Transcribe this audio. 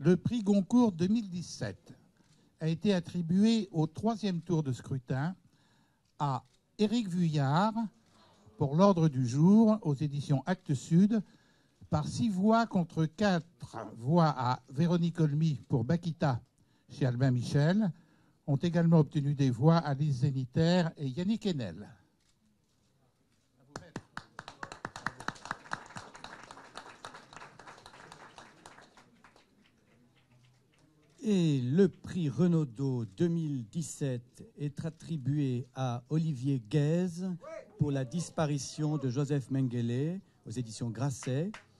Le prix Goncourt 2017 a été attribué au 3e tour de scrutin à Éric Vuillard pour l'ordre du jour aux éditions Actes Sud, par 6 voix contre 4 voix à Véronique Olmy pour Bakita chez Albin Michel. Ont également obtenu des voix Alice Zénitaire et Yannick Enel. Et le prix Renaudot 2017 est attribué à Olivier Guèze pour La disparition de Joseph Mengele aux éditions Grasset.